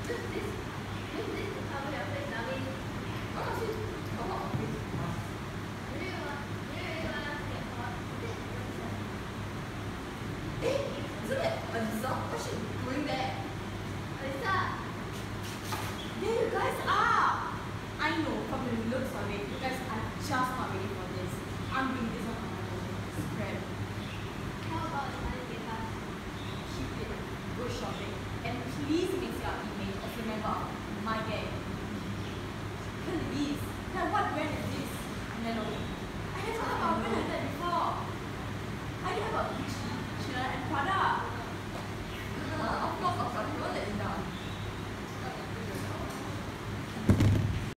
哎，真的很熟，而且 going there。